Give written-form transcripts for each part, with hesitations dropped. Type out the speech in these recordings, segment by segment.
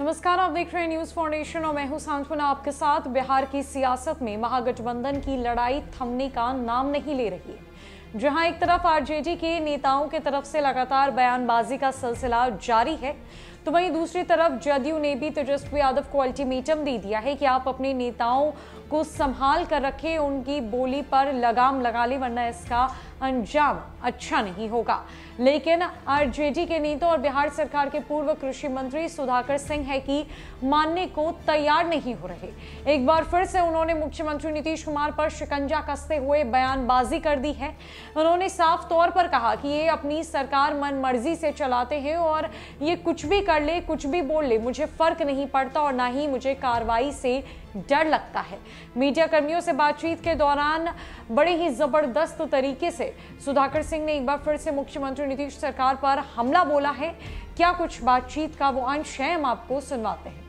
नमस्कार, आप देख रहे हैं न्यूज फाउंडेशन और मैं हूं सांत्वना आपके साथ। बिहार की सियासत में महागठबंधन की लड़ाई थमने का नाम नहीं ले रही है। जहां एक तरफ आरजेडी के नेताओं की तरफ से लगातार बयानबाजी का सिलसिला जारी है, तो वहीं दूसरी तरफ जदयू ने भी तेजस्वी यादव को अल्टीमेटम दे दिया है कि आप अपने नेताओं को संभाल कर रखें, उनकी बोली पर लगाम लगा ले, वरना इसका अंजाम अच्छा नहीं होगा। लेकिन आरजेडी के नेता और बिहार सरकार के पूर्व कृषि मंत्री सुधाकर सिंह है कि मानने को तैयार नहीं हो रहे। एक बार फिर से उन्होंने मुख्यमंत्री नीतीश कुमार पर शिकंजा कसते हुए बयानबाजी कर दी है। उन्होंने साफ तौर पर कहा कि ये अपनी सरकार मनमर्जी से चलाते हैं और ये कुछ भी कर ले, कुछ भी बोल ले, मुझे फर्क नहीं पड़ता और ना ही मुझे कार्रवाई से डर लगता है। मीडिया कर्मियों से बातचीत के दौरान बड़े ही जबरदस्त तरीके से सुधाकर सिंह ने एक बार फिर से मुख्यमंत्री नीतीश सरकार पर हमला बोला है। क्या कुछ बातचीत का वो अंश है, हम आपको सुनवाते हैं।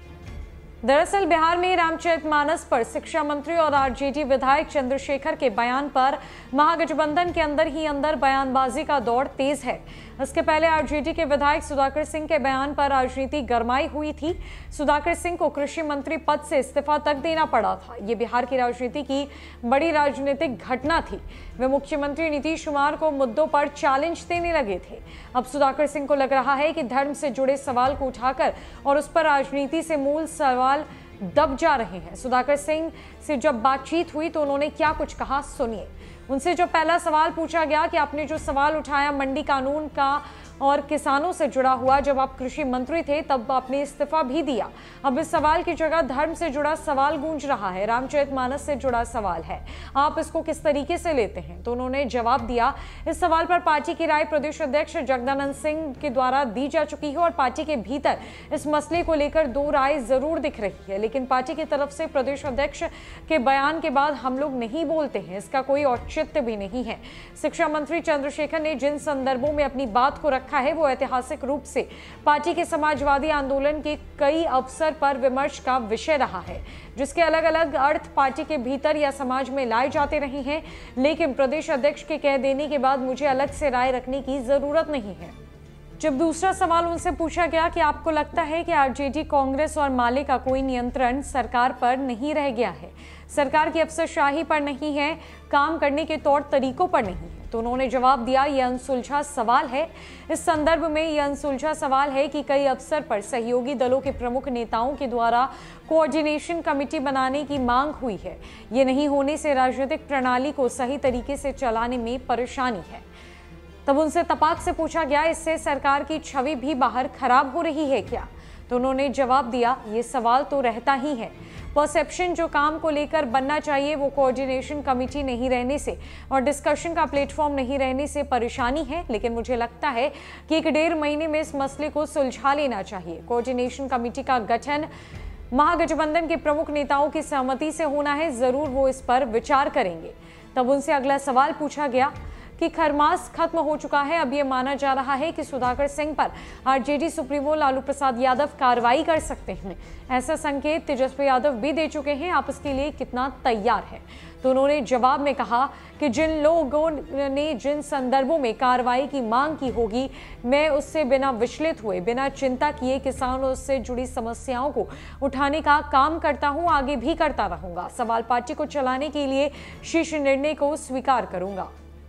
दरअसल बिहार में रामचरितमानस पर शिक्षा मंत्री और आरजेडी विधायक चंद्रशेखर के बयान पर महागठबंधन के अंदर ही अंदर बयानबाजी का दौर तेज है। इसके पहले आरजेडी के विधायक सुधाकर सिंह के बयान पर राजनीति गरमाई हुई थी। सुधाकर सिंह को कृषि मंत्री पद से इस्तीफा तक देना पड़ा था। ये बिहार की राजनीति की बड़ी राजनीतिक घटना थी। वे मुख्यमंत्री नीतीश कुमार को मुद्दों पर चैलेंज देने लगे थे। अब सुधाकर सिंह को लग रहा है कि धर्म से जुड़े सवाल को उठाकर और उस पर राजनीति से मूल सवाल दब जा रहे हैं। सुधाकर सिंह से जब बातचीत हुई तो उन्होंने क्या कुछ कहा, सुनिए। उनसे जो पहला सवाल पूछा गया कि आपने जो सवाल उठाया मंडी कानून का और किसानों से जुड़ा हुआ, जब आप कृषि मंत्री थे तब आपने इस्तीफा भी दिया। अब इस सवाल की जगह धर्म से जुड़ा सवाल गूंज रहा है, रामचरितमानस से जुड़ा सवाल है, आप इसको किस तरीके से लेते हैं? तो उन्होंने जवाब दिया, इस सवाल पर पार्टी की राय प्रदेश अध्यक्ष जगदानंद सिंह के द्वारा दी जा चुकी है और पार्टी के भीतर इस मसले को लेकर दो राय जरूर दिख रही है, लेकिन पार्टी की तरफ से प्रदेश अध्यक्ष के बयान के बाद हम लोग नहीं बोलते हैं, इसका कोई औचित्य भी नहीं है। शिक्षा मंत्री चंद्रशेखर ने जिन संदर्भों में अपनी बात को रखा है वो ऐतिहासिक रूप से पार्टी के समाजवादी आंदोलन के कई अवसर पर विमर्श का विषय रहा है, जिसके अलग अलग अर्थ पार्टी के भीतर या समाज में लाए जाते रहे हैं। लेकिन प्रदेश अध्यक्ष के कह देने के बाद मुझे अलग से राय रखने की जरूरत नहीं है। जब दूसरा सवाल उनसे पूछा गया कि आपको लगता है कि आरजेडी, कांग्रेस और माले का कोई नियंत्रण सरकार पर नहीं रह गया है, सरकार की अफसरशाही पर नहीं है, काम करने के तौर तरीकों पर नहीं है, तो उन्होंने जवाब दिया, यह अनसुलझा सवाल है। इस संदर्भ में यह अनसुलझा सवाल है कि कई अवसर पर सहयोगी दलों के प्रमुख नेताओं के द्वारा कोऑर्डिनेशन कमेटी बनाने की मांग हुई है। ये नहीं होने से राजनीतिक प्रणाली को सही तरीके से चलाने में परेशानी है। तब उनसे तपाक से पूछा गया, इससे सरकार की छवि भी बाहर खराब हो रही है क्या? तो उन्होंने जवाब दिया, ये सवाल तो रहता ही है। परसेप्शन जो काम को लेकर बनना चाहिए वो कोऑर्डिनेशन कमेटी नहीं रहने से और डिस्कशन का प्लेटफॉर्म नहीं रहने से परेशानी है, लेकिन मुझे लगता है कि 1-1.5 महीने में इस मसले को सुलझा लेना चाहिए। कोऑर्डिनेशन कमेटी का गठन महागठबंधन के प्रमुख नेताओं की सहमति से होना है, जरूर वो इस पर विचार करेंगे। तब उनसे अगला सवाल पूछा गया कि खरमास खत्म हो चुका है, अब ये माना जा रहा है कि सुधाकर सिंह पर आरजेडी सुप्रीमो लालू प्रसाद यादव कार्रवाई कर सकते हैं। ऐसा संकेत तेजस्वी यादव भी दे चुके हैं, आप इसके लिए कितना तैयार हैं? तो उन्होंने जवाब में कहा कि जिन लोगों ने जिन संदर्भों में कार्रवाई की मांग की होगी, मैं उससे बिना विचलित हुए, बिना चिंता किए किसानों से जुड़ी समस्याओं को उठाने का काम करता हूं, आगे भी करता रहूंगा। सवाल पार्टी को चलाने के लिए शीर्ष निर्णय को स्वीकार करूंगा।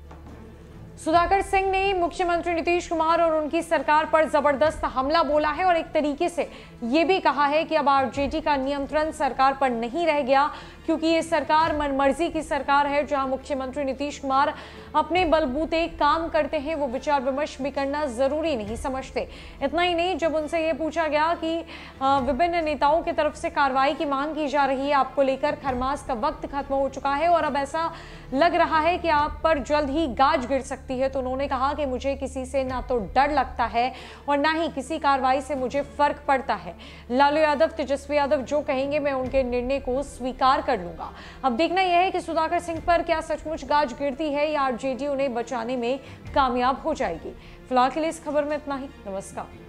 सुधाकर सिंह ने मुख्यमंत्री नीतीश कुमार और उनकी सरकार पर जबरदस्त हमला बोला है और एक तरीके से ये भी कहा है कि अब आरजेडी का नियंत्रण सरकार पर नहीं रह गया, क्योंकि ये सरकार मनमर्जी की सरकार है, जहां मुख्यमंत्री नीतीश कुमार अपने बलबूते काम करते हैं, वो विचार विमर्श भी करना जरूरी नहीं समझते। इतना ही नहीं, जब उनसे ये पूछा गया कि विभिन्न नेताओं की तरफ से कार्रवाई की मांग की जा रही है, आपको लेकर खरमास का वक्त खत्म हो चुका है और अब ऐसा लग रहा है कि आप पर जल्द ही गाज गिर सकती है, तो उन्होंने कहा कि मुझे किसी से ना तो डर लगता है और ना ही किसी कार्रवाई से मुझे फर्क पड़ता है। लालू यादव, तेजस्वी यादव जो कहेंगे मैं उनके निर्णय को स्वीकार कर लूंगा। अब देखना यह है कि सुधाकर सिंह पर क्या सचमुच गाज गिरती है या आरजेडी उन्हें बचाने में कामयाब हो जाएगी। फिलहाल के लिए इस खबर में इतना ही। नमस्कार।